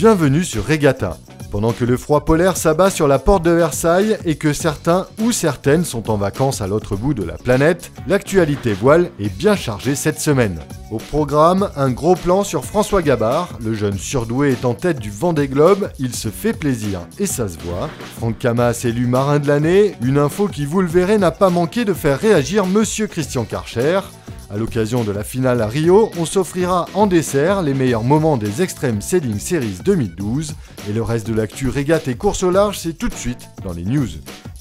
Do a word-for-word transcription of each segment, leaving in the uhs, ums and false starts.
Bienvenue sur Regatta. Pendant que le froid polaire s'abat sur la porte de Versailles et que certains ou certaines sont en vacances à l'autre bout de la planète, l'actualité voile est bien chargée cette semaine. Au programme, un gros plan sur François Gabard. Le jeune surdoué est en tête du Vendée Globe, il se fait plaisir et ça se voit. Franck Camas élu marin de l'année, une info qui, vous le verrez, n'a pas manqué de faire réagir Monsieur Christian Karcher. À l'occasion de la finale à Rio, on s'offrira en dessert les meilleurs moments des Extreme Sailing Series deux mille douze. Et le reste de l'actu régate et course au large, c'est tout de suite dans les news.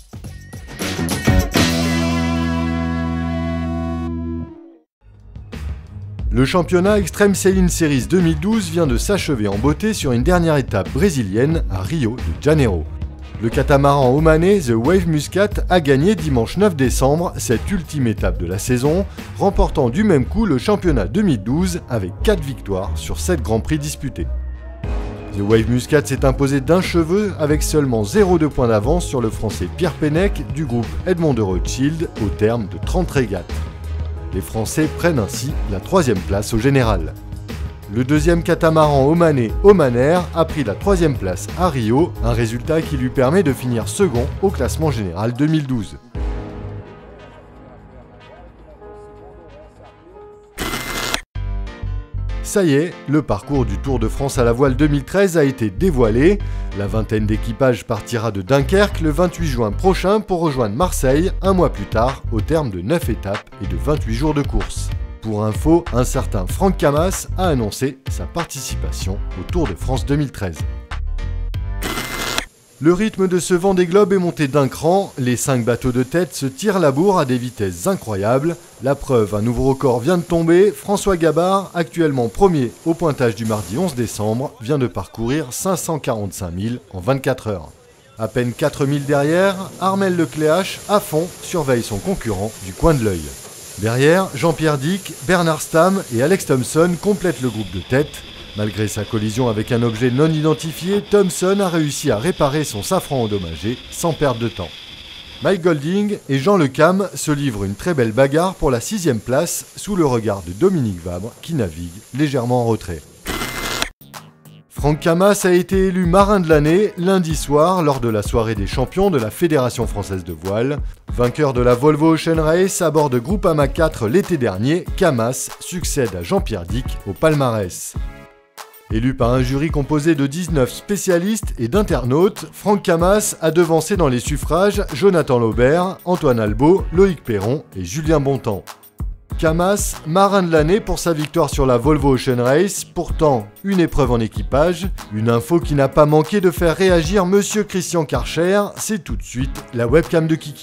Le championnat Extreme Sailing Series deux mille douze vient de s'achever en beauté sur une dernière étape brésilienne à Rio de Janeiro. Le catamaran omanais The Wave Muscat a gagné dimanche neuf décembre cette ultime étape de la saison, remportant du même coup le championnat deux mille douze avec quatre victoires sur sept grands prix disputés. The Wave Muscat s'est imposé d'un cheveu avec seulement zéro virgule deux points d'avance sur le français Pierre Pennec du groupe Edmond de Rothschild au terme de trente régates. Les Français prennent ainsi la troisième place au général. Le deuxième catamaran omanais Oman Air a pris la troisième place à Rio, un résultat qui lui permet de finir second au classement général deux mille douze. Ça y est, le parcours du Tour de France à la voile deux mille treize a été dévoilé. La vingtaine d'équipages partira de Dunkerque le vingt-huit juin prochain pour rejoindre Marseille un mois plus tard au terme de neuf étapes et de vingt-huit jours de course. Pour info, un certain Franck Camas a annoncé sa participation au Tour de France deux mille treize. Le rythme de ce Vendée Globe est monté d'un cran, les cinq bateaux de tête se tirent la bourre à des vitesses incroyables. La preuve, un nouveau record vient de tomber, François Gabard, actuellement premier au pointage du mardi onze décembre, vient de parcourir cinq cent quarante-cinq milles en vingt-quatre heures. À peine quatre milles derrière, Armel Lecléache, à fond, surveille son concurrent du coin de l'œil. Derrière, Jean-Pierre Dick, Bernard Stamm et Alex Thompson complètent le groupe de tête. Malgré sa collision avec un objet non identifié, Thompson a réussi à réparer son safran endommagé sans perdre de temps. Mike Golding et Jean Le Cam se livrent une très belle bagarre pour la sixième place sous le regard de Dominique Vabre qui navigue légèrement en retrait. Franck Camas a été élu marin de l'année lundi soir lors de la soirée des champions de la Fédération française de voile. Vainqueur de la Volvo Ocean Race à bord de Groupama quatre l'été dernier, Camas succède à Jean-Pierre Dick au palmarès. Élu par un jury composé de dix-neuf spécialistes et d'internautes, Franck Camas a devancé dans les suffrages Jonathan Laubert, Antoine Albo, Loïc Perron et Julien Bontemps. Camas, marin de l'année pour sa victoire sur la Volvo Ocean Race, pourtant une épreuve en équipage, une info qui n'a pas manqué de faire réagir Monsieur Christian Karcher, c'est tout de suite la webcam de Kiki.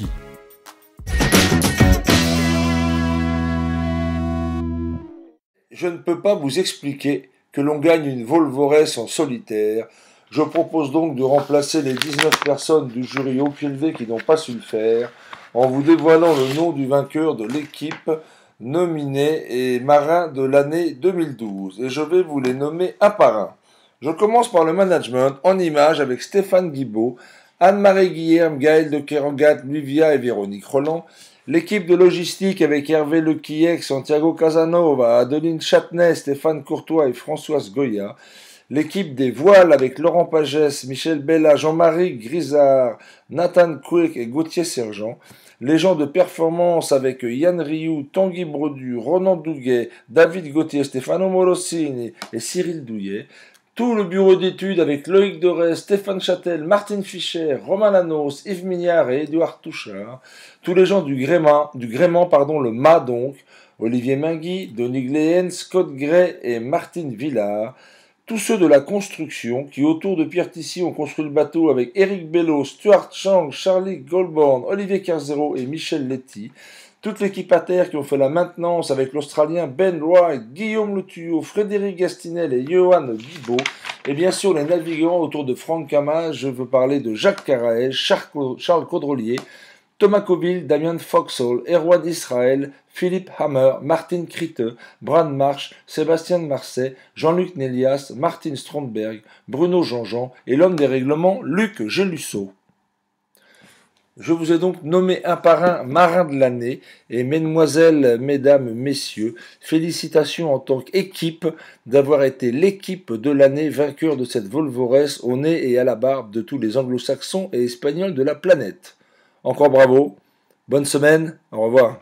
Je ne peux pas vous expliquer que l'on gagne une Volvo Race en solitaire. Je propose donc de remplacer les dix-neuf personnes du jury au pied levé qui n'ont pas su le faire, en vous dévoilant le nom du vainqueur de l'équipe nominé et marin de l'année deux mille douze. Et je vais vous les nommer un par un. Je commence par le management en images avec Stéphane Guibaud, Anne-Marie Guilherme, Gaël de Kerangat, Livia et Véronique Roland. L'équipe de logistique avec Hervé Lequillec, Santiago Casanova, Adeline Châtenay, Stéphane Courtois et Françoise Goya. L'équipe des voiles avec Laurent Pagès, Michel Bella, Jean-Marie Grisard, Nathan Quick et Gauthier Sergent. Les gens de performance avec Yann Rioux, Tanguy Brodu, Ronan Douguet, David Gauthier, Stefano Morosini et Cyril Douillet. Tout le bureau d'études avec Loïc Doré, Stéphane Châtel, Martine Fischer, Romain Lanos, Yves Mignard et Édouard Touchard. Tous les gens du gréement, du gréement pardon, le mât donc, Olivier Mingui, Denis Gléhen, Scott Gray et Martine Villard. Tous ceux de la construction qui, autour de Pierre Tissier, ont construit le bateau avec Éric Bello, Stuart Chang, Charlie Goldborn, Olivier Carzero et Michel Letty. Toute l'équipe à terre qui ont fait la maintenance avec l'Australien Ben Wright, Guillaume Le Tuyau, Frédéric Gastinel et Johan Guibaud. Et bien sûr les navigants autour de Franck Camas, je veux parler de Jacques Caraès, Charles Caudrelier, Thomas Coville, Damien Foxhall, Erwan Israël, Philippe Hammer, Martine Critte, Bran March, Sébastien Marseille, Jean-Luc Nélias, Martine Stromberg, Bruno Jean-Jean et l'homme des règlements, Luc Gelusso. Je vous ai donc nommé un par un marin de l'année, et mesdemoiselles, mesdames, messieurs, félicitations en tant qu'équipe d'avoir été l'équipe de l'année vainqueur de cette Volvorès au nez et à la barbe de tous les anglo-saxons et espagnols de la planète. Encore bravo, bonne semaine, au revoir.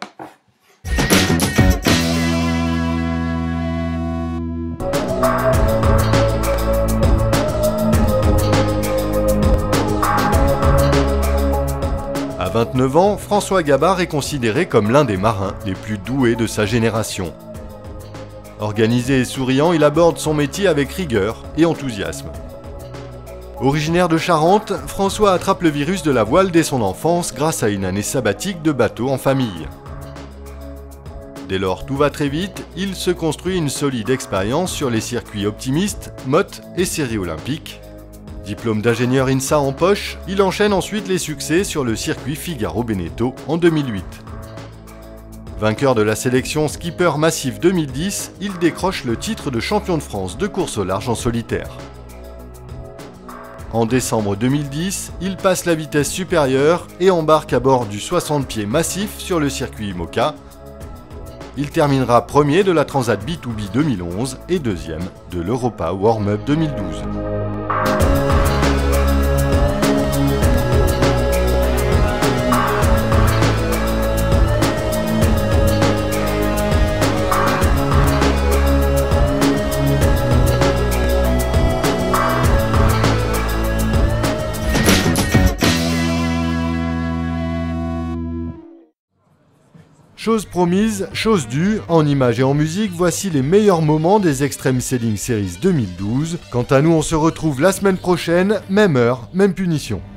À vingt-neuf ans, François Gabard est considéré comme l'un des marins les plus doués de sa génération. Organisé et souriant, il aborde son métier avec rigueur et enthousiasme. Originaire de Charente, François attrape le virus de la voile dès son enfance grâce à une année sabbatique de bateau en famille. Dès lors, tout va très vite, il se construit une solide expérience sur les circuits optimistes, mottes et séries olympiques. Diplôme d'ingénieur INSA en poche, il enchaîne ensuite les succès sur le circuit Figaro-Beneteau en deux mille huit. Vainqueur de la sélection Skipper Massif deux mille dix, il décroche le titre de champion de France de course au large en solitaire. En décembre deux mille dix, il passe la vitesse supérieure et embarque à bord du soixante pieds massif sur le circuit IMOCA. Il terminera premier de la Transat B deux B deux mille onze et deuxième de l'Europa Warm-Up deux mille douze. Chose promise, chose due, en images et en musique, voici les meilleurs moments des Extreme Sailing Series deux mille douze. Quant à nous, on se retrouve la semaine prochaine, même heure, même punition.